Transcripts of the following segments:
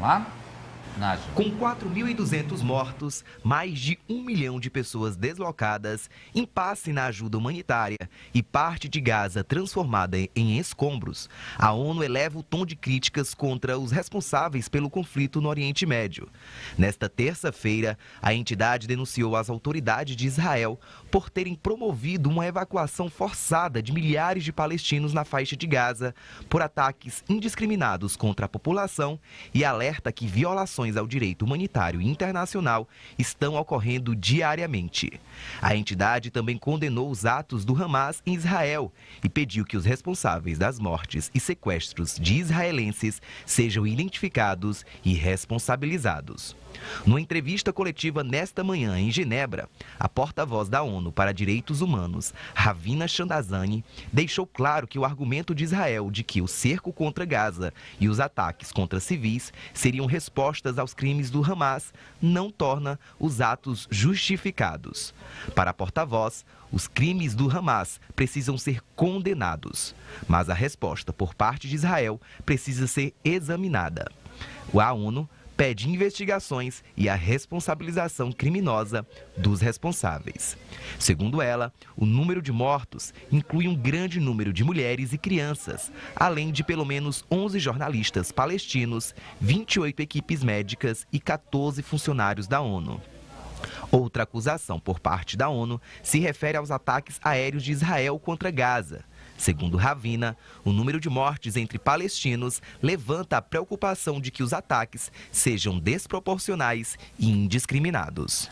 lá, Nádia. Com 4.200 mortos, mais de 1 milhão de pessoas deslocadas, impasse na ajuda humanitária e parte de Gaza transformada em escombros, a ONU eleva o tom de críticas contra os responsáveis pelo conflito no Oriente Médio. Nesta terça-feira, a entidade denunciou as autoridades de Israel por terem promovido uma evacuação forçada de milhares de palestinos na faixa de Gaza por ataques indiscriminados contra a população e alerta que violações ao direito humanitário internacional estão ocorrendo diariamente. A entidade também condenou os atos do Hamas em Israel e pediu que os responsáveis das mortes e sequestros de israelenses sejam identificados e responsabilizados. Numa entrevista coletiva nesta manhã em Genebra, a porta-voz da ONU para Direitos Humanos, Ravina Shamdasani, deixou claro que o argumento de Israel de que o cerco contra Gaza e os ataques contra civis seriam respostas aos crimes do Hamas não torna os atos justificados. Para a porta-voz, os crimes do Hamas precisam ser condenados, mas a resposta por parte de Israel precisa ser examinada. A ONU pede investigações e a responsabilização criminosa dos responsáveis. Segundo ela, o número de mortos inclui um grande número de mulheres e crianças, além de pelo menos 11 jornalistas palestinos, 28 equipes médicas e 14 funcionários da ONU. Outra acusação por parte da ONU se refere aos ataques aéreos de Israel contra Gaza. Segundo Ravina, o número de mortes entre palestinos levanta a preocupação de que os ataques sejam desproporcionais e indiscriminados.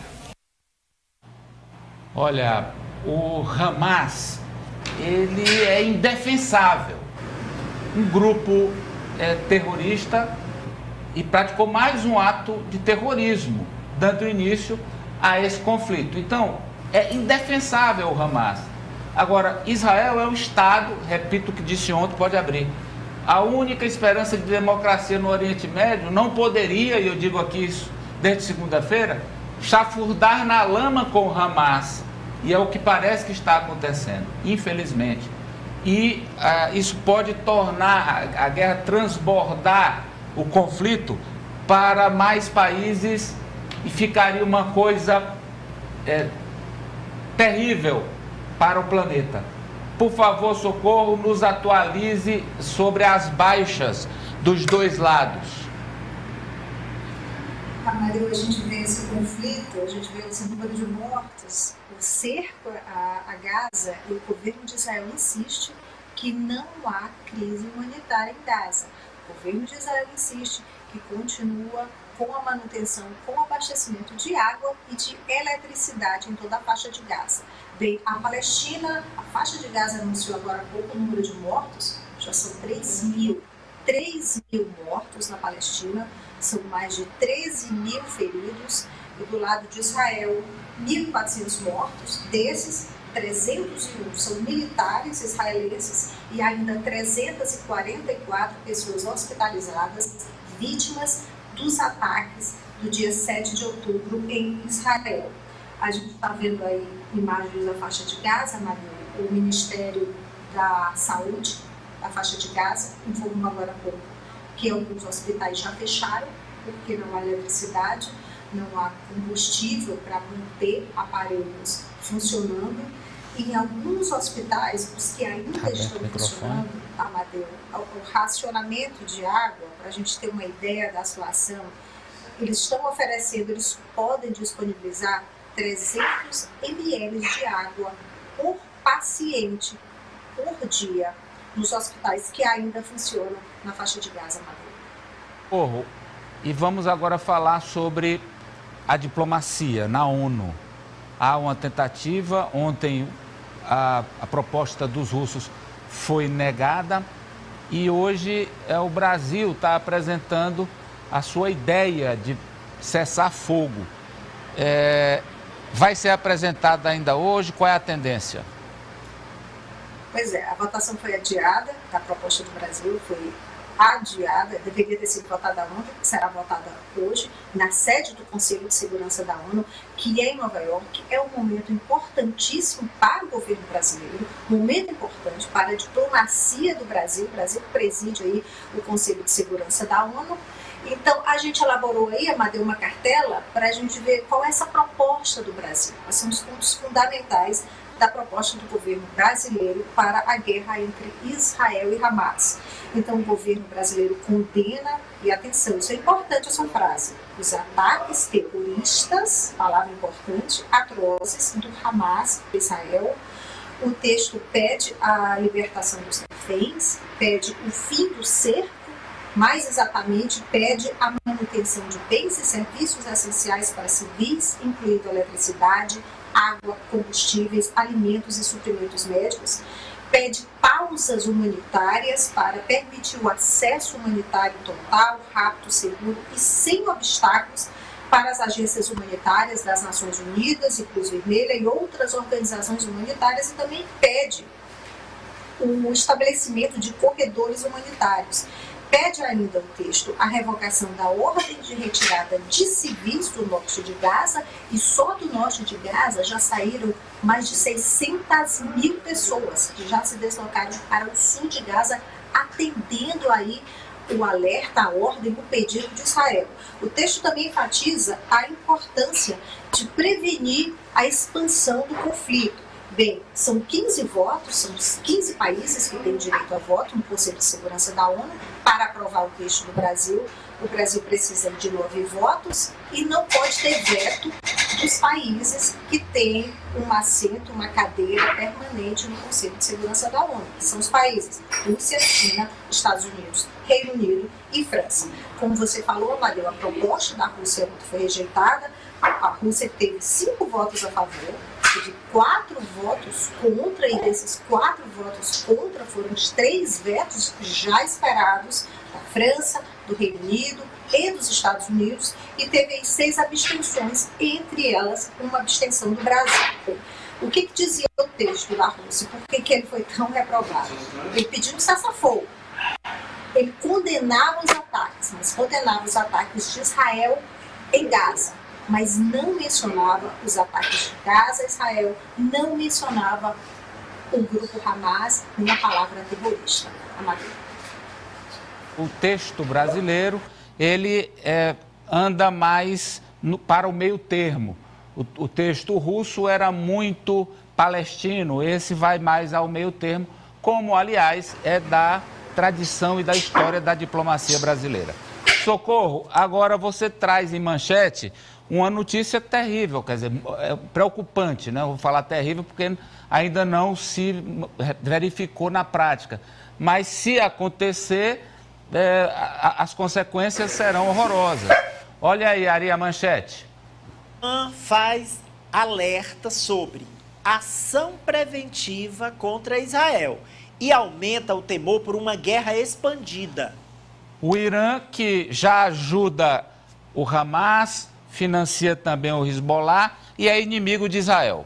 Olha, o Hamas, ele é indefensável. Um grupo terrorista e praticou mais um ato de terrorismo, dando início a esse conflito. Então, é indefensável o Hamas. Agora, Israel é um Estado, repito o que disse ontem, pode abrir. A única esperança de democracia no Oriente Médio não poderia, e eu digo aqui isso desde segunda-feira, chafurdar na lama com o Hamas. E é o que parece que está acontecendo, infelizmente. E isso pode tornar a guerra transbordar o conflito para mais países e ficaria uma coisa terrível para o planeta. Por favor, Socorro, nos atualize sobre as baixas dos dois lados. Amadeu, a gente vê esse conflito, a gente vê esse número de mortos, o cerco a Gaza, e o governo de Israel insiste que não há crise humanitária em Gaza. O governo de Israel insiste que continua com a manutenção, com o abastecimento de água e de eletricidade em toda a faixa de Gaza. Bem, a Palestina, a faixa de Gaza anunciou agora há pouco o número de mortos, já são 3 mil mortos na Palestina, são mais de 13 mil feridos, e do lado de Israel, 1.400 mortos, desses 301 são militares israelenses e ainda 344 pessoas hospitalizadas, vítimas dos ataques do dia 7 de outubro em Israel. A gente está vendo aí imagens da faixa de Gaza, Maria. O Ministério da Saúde da faixa de Gaza informou agora há pouco que alguns hospitais já fecharam porque não há eletricidade, não há combustível para manter aparelhos funcionando. E em alguns hospitais, os que ainda estão funcionando, Amadeu, o racionamento de água, para a gente ter uma ideia da situação, eles estão oferecendo, eles podem disponibilizar 300 ml de água por paciente por dia nos hospitais que ainda funcionam na faixa de Gaza, Amadeu. E vamos agora falar sobre a diplomacia na ONU. Há uma tentativa, ontem a proposta dos russos foi negada e hoje o Brasil está apresentando a sua ideia de cessar fogo. Vai ser apresentada ainda hoje? Qual é a tendência? Pois é, a votação foi adiada, a proposta do Brasil foi adiada, deveria ter sido votada ontem, será votada hoje, na sede do Conselho de Segurança da ONU, que é em Nova York. É um momento importantíssimo para o governo brasileiro, momento importante para a diplomacia do Brasil. O Brasil preside aí o Conselho de Segurança da ONU Então, a gente elaborou aí, Amadeu, uma cartela para a gente ver qual é essa proposta do Brasil. Quais são os pontos fundamentais da proposta do governo brasileiro para a guerra entre Israel e Hamas. Então, o governo brasileiro condena, e atenção, isso é importante, essa frase, os ataques terroristas, palavra importante, atrozes do Hamas, Israel. O texto pede a libertação dos reféns, pede o fim do cerco, mais exatamente pede a manutenção de bens e serviços essenciais para civis, incluindo eletricidade, água, combustíveis, alimentos e suprimentos médicos, pede pausas humanitárias para permitir o acesso humanitário total, rápido, seguro e sem obstáculos para as agências humanitárias das Nações Unidas e Cruz Vermelha e outras organizações humanitárias, e também pede o estabelecimento de corredores humanitários. Pede ainda o texto a revogação da ordem de retirada de civis do norte de Gaza, e só do norte de Gaza já saíram mais de 600 mil pessoas que já se deslocaram para o sul de Gaza, atendendo aí o alerta, a ordem, o pedido de Israel. O texto também enfatiza a importância de prevenir a expansão do conflito. Bem, são 15 votos, são os 15 países que têm direito a voto no Conselho de Segurança da ONU para aprovar o texto do Brasil. O Brasil precisa de 9 votos e não pode ter veto dos países que têm um assento, uma cadeira permanente no Conselho de Segurança da ONU, que são os países Rússia, China, Estados Unidos, Reino Unido e França. Como você falou, Amadeu, a proposta da Rússia foi rejeitada. A Rússia teve 5 votos a favor, teve 4 votos contra, e desses 4 votos contra foram os 3 vetos já esperados da França, do Reino Unido e dos Estados Unidos, e teve 6 abstenções, entre elas uma abstenção do Brasil. O que dizia o texto da Rússia? Por que ele foi tão reprovado? Ele pediu um cessar-fogo. Ele condenava os ataques, mas condenava os ataques de Israel em Gaza, mas não mencionava os ataques de Gaza a Israel, não mencionava o grupo Hamas nem a palavra terrorista. Amadeu. O texto brasileiro, ele anda mais para o meio termo. O texto russo era muito palestino, esse vai mais ao meio termo, como, aliás, é da tradição e da história da diplomacia brasileira. Socorro, agora você traz em manchete uma notícia terrível, quer dizer, preocupante, né? Eu vou falar terrível porque ainda não se verificou na prática. Mas se acontecer, as consequências serão horrorosas. Olha aí, Ari, a manchete. Faz alerta sobre ação preventiva contra Israel e aumenta o temor por uma guerra expandida. O Irã, que já ajuda o Hamas, financia também o Hezbollah e é inimigo de Israel.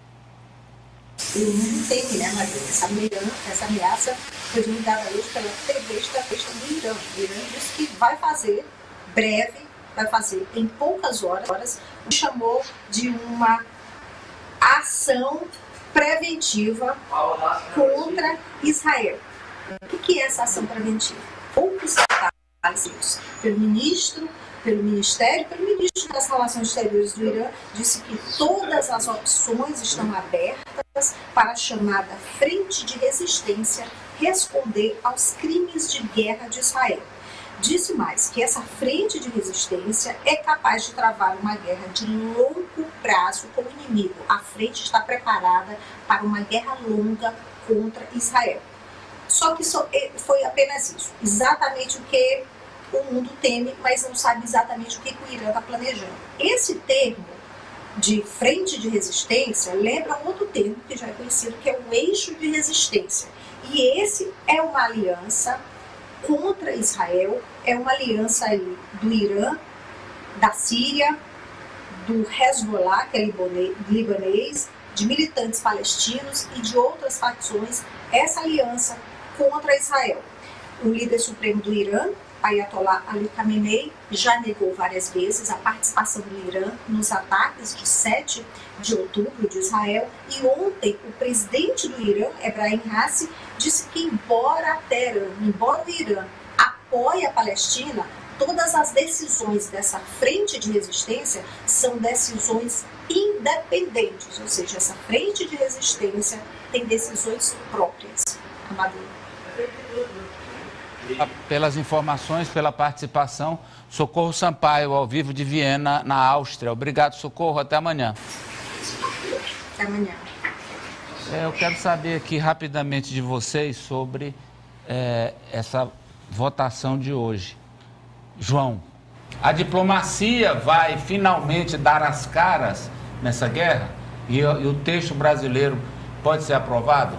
O mundo teme, né, Maria? Essa ameaça foi divulgada hoje pela TV estratégica do Irã. O Irã disse que vai fazer, breve, vai fazer em poucas horas, o chamou de uma ação preventiva contra Israel. O que é essa ação preventiva? Poucos detalhes pelo ministro das Relações Exteriores do Irã, disse que todas as opções estão abertas para a chamada Frente de Resistência responder aos crimes de guerra de Israel. Disse mais que essa frente de resistência é capaz de travar uma guerra de longo prazo com o inimigo. A frente está preparada para uma guerra longa contra Israel. Só que foi apenas isso, exatamente o que o mundo teme, mas não sabe exatamente o que o Irã está planejando. Esse termo de frente de resistência lembra um outro termo que já é conhecido, que é o eixo de resistência. E esse é uma aliança contra Israel, é uma aliança aí do Irã, da Síria, do Hezbollah, que é libanês, de militantes palestinos e de outras facções, essa aliança contra Israel. O líder supremo do Irã, Ayatollah Ali Khamenei, já negou várias vezes a participação do Irã nos ataques de 7 de outubro de Israel, e ontem o presidente do Irã, Ebrahim Raisi, disse que embora o Irã apoie a Palestina, todas as decisões dessa frente de resistência são decisões independentes, ou seja, essa frente de resistência tem decisões próprias. Amadeu. Pelas informações, pela participação, Socorro Sampaio, ao vivo de Viena, na Áustria. Obrigado, Socorro. Até amanhã. Até amanhã. Eu quero saber aqui rapidamente de vocês sobre essa votação de hoje. João, a diplomacia vai finalmente dar as caras nessa guerra? E o texto brasileiro pode ser aprovado?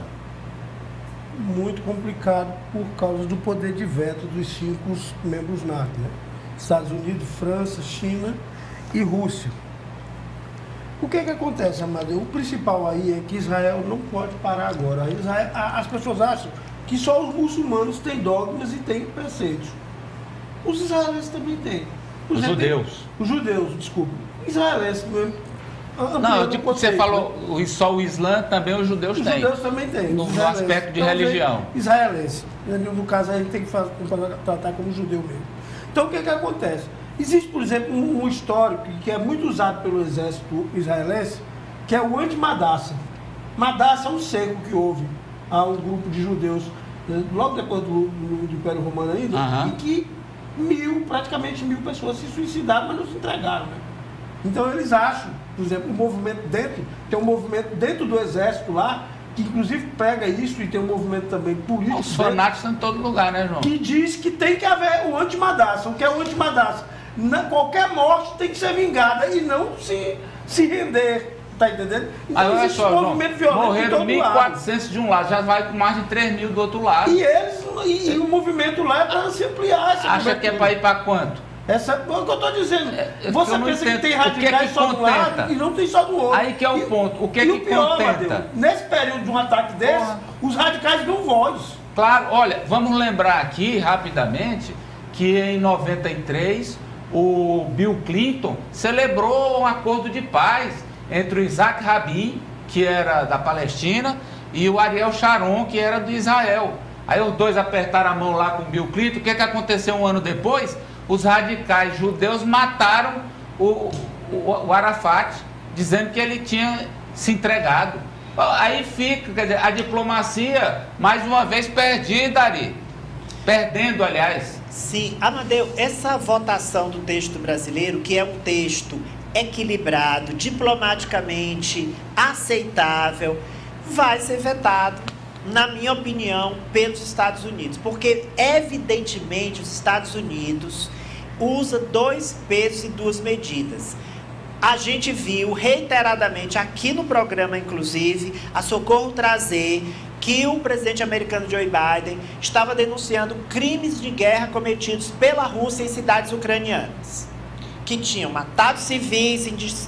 Muito complicado por causa do poder de veto dos 5 membros NATO, né? Estados Unidos, França, China e Rússia. O que acontece, Amadeu? O principal aí é que Israel não pode parar agora. As pessoas acham que só os muçulmanos têm dogmas e têm preceitos. Os israelenses também têm. Os judeus. Os judeus, desculpa. Israelenses mesmo. Não, tipo, você falou, só o Islã, também os judeus têm. Os judeus também têm. No aspecto de religião. Israelense. No caso, a gente tem que tratar como judeu mesmo. Então, o que acontece? Existe, por exemplo, um histórico que é muito usado pelo exército israelense, que é o anti-Madassa. Madassa é um cerco que houve a um grupo de judeus, logo depois do Império Romano ainda, e que praticamente 1000 pessoas se suicidaram, mas não se entregaram, né? Então eles acham, por exemplo, tem um movimento dentro do exército lá, que inclusive prega isso, e tem um movimento também político. Os fanáticos estão em todo lugar, né, João? Que diz que tem que haver o anti-Madassa. O que é o anti-Madassa? Qualquer morte tem que ser vingada e não se render. Tá entendendo? Então olha existe só, um movimento violento. Morreram 1.400 de um lado, já vai com mais de 3.000 do outro lado. E o movimento lá é para se ampliar. Acha que é para ir para quanto? É o que eu estou dizendo. Você pensa que tem radicais só de um lado e não tem só do outro. Aí que é o ponto. O que pior, contenta? Mateus, nesse período de um ataque desse, os radicais dão voz. Claro, olha, vamos lembrar aqui rapidamente que em 93 o Bill Clinton celebrou um acordo de paz entre o Isaac Rabin, que era da Palestina, e o Ariel Sharon, que era do Israel. Aí os dois apertaram a mão lá com o Bill Clinton. O que aconteceu um ano depois? Os radicais judeus mataram o Arafat, dizendo que ele tinha se entregado. Aí fica, quer dizer, a diplomacia, mais uma vez, perdida, Ari. Perdendo, aliás. Sim, Amadeu, essa votação do texto brasileiro, que é um texto equilibrado, diplomaticamente aceitável, vai ser vetado, na minha opinião, pelos Estados Unidos. Porque, evidentemente, os Estados Unidos usa 2 pesos e 2 medidas. A gente viu reiteradamente aqui no programa, inclusive, a Socorro trazer que o presidente americano Joe Biden estava denunciando crimes de guerra cometidos pela Rússia em cidades ucranianas, que tinham matado civis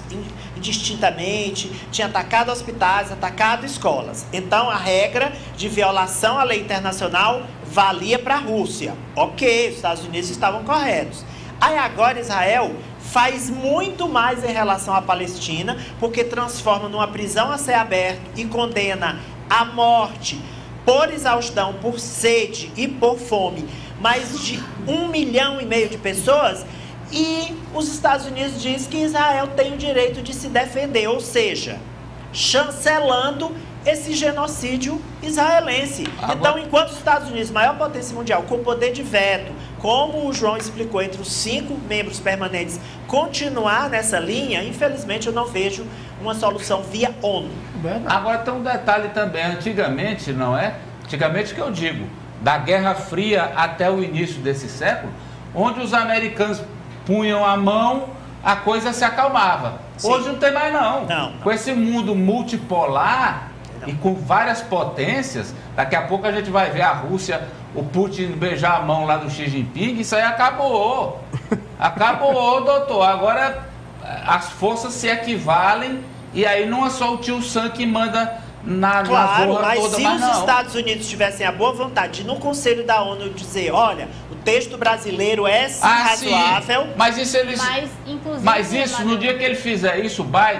indistintamente, tinha atacado hospitais, atacado escolas. Então, a regra de violação à lei internacional valia para a Rússia. Ok, os Estados Unidos estavam corretos. Aí agora Israel faz muito mais em relação à Palestina, porque transforma numa prisão a céu aberto e condena à morte por exaustão, por sede e por fome mais de 1,5 milhão de pessoas. E os Estados Unidos dizem que Israel tem o direito de se defender, ou seja, chancelando esse genocídio israelense. Então, enquanto os Estados Unidos, maior potência mundial, com poder de veto, como o João explicou, entre os 5 membros permanentes, continuar nessa linha, infelizmente eu não vejo uma solução via ONU. Agora tem um detalhe também, antigamente, não é? Antigamente que eu digo, da Guerra Fria até o início desse século, onde os americanos punham a mão, a coisa se acalmava. Sim. Hoje não tem mais não. Com esse mundo multipolar e com várias potências, daqui a pouco a gente vai ver a Rússia, o Putin beijar a mão lá do Xi Jinping, isso aí acabou. Acabou, doutor. Agora as forças se equivalem e aí não é só o tio Sam que manda na zorra mas toda, se mas os Estados Unidos tivessem a boa vontade de no Conselho da ONU dizer, olha, o texto brasileiro é sim razoável. Sim. Mas isso eles. Inclusive, mas isso, no dia que ele fizer isso, o Biden,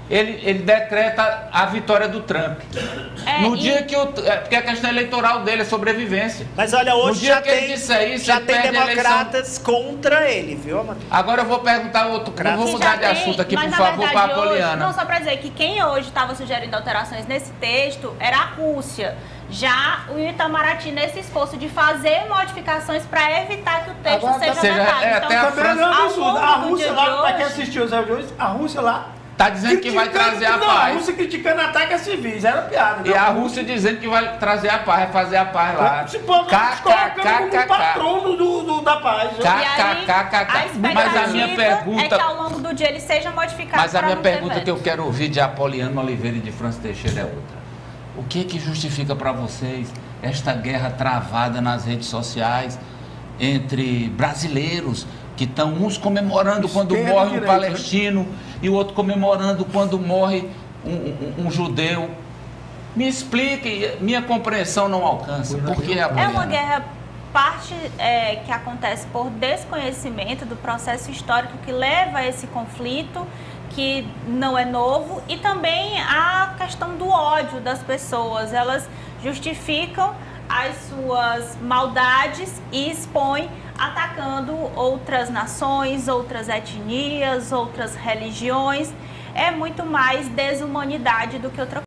ele decreta a vitória do Trump. No dia que porque a questão eleitoral dele é sobrevivência. Mas olha, hoje já tem democratas contra ele, viu, Amanda? Agora eu vou perguntar outro. Eu vou mudar de assunto aqui, por favor, para a Poliana. Não, só para dizer que quem hoje estava sugerindo alterações nesse texto era a Rússia. Já o Itamaraty, nesse esforço de fazer modificações para evitar que o texto seja vetado. Até a França. A Rússia lá, para quem assistiu os vídeos, a Rússia lá está dizendo que vai trazer a paz. A Rússia criticando ataques a civis, era piada. E a Rússia dizendo que vai trazer a paz, vai fazer a paz lá. Se pode colocando como patrono da paz. Mas a minha pergunta é que ao longo do dia ele seja modificado. Mas a minha pergunta que eu quero ouvir de Apoliano Oliveira e de França Teixeira é outra. O que justifica para vocês esta guerra travada nas redes sociais entre brasileiros que estão uns comemorando quando morre um palestino e o outro comemorando quando morre um judeu? Me explique, minha compreensão não alcança. Por que, Apoliana? É uma guerra que acontece por desconhecimento do processo histórico que leva a esse conflito, que não é novo, e também a questão do ódio das pessoas. Elas justificam as suas maldades e expõem atacando outras nações, outras etnias, outras religiões. É muito mais desumanidade do que outra coisa.